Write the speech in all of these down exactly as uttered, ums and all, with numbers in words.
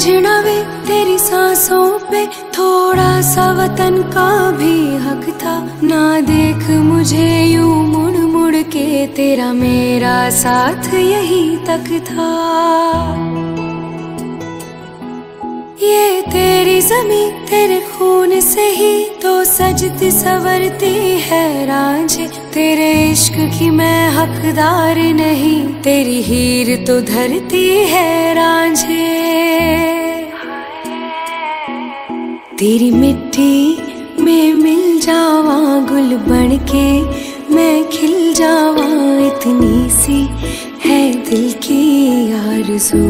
समझना वे तेरी सांसों पे थोड़ा सा वतन का भी हक था। ना देख मुझे यूं मुड़ मुड़ के, तेरा मेरा साथ यही तक था। ये तेरी ज़मीं तेरे खून से ही तो सजती संवरती है रांझे। तेरे इश्क की मैं हकदार नहीं, तेरी हीर तो धरती है रांझे। तेरी मिट्टी में मिल जावा गुल बन के, मैं खिल जावा, इतनी सी है दिल की आरज़ू।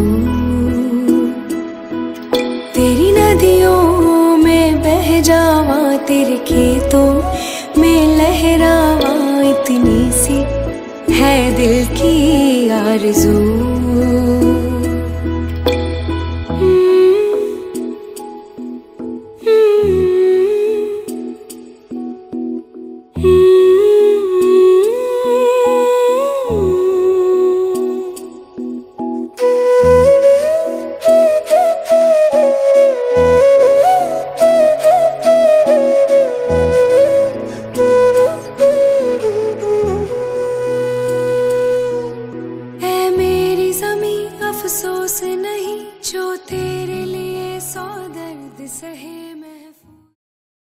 तेरी नदियों में बह जावा, तेरे खेतों में लहरावा, इतनी सी है दिल की आरज़ू। अफसोस नहीं जो तेरे लिए सौ दर्द सहे।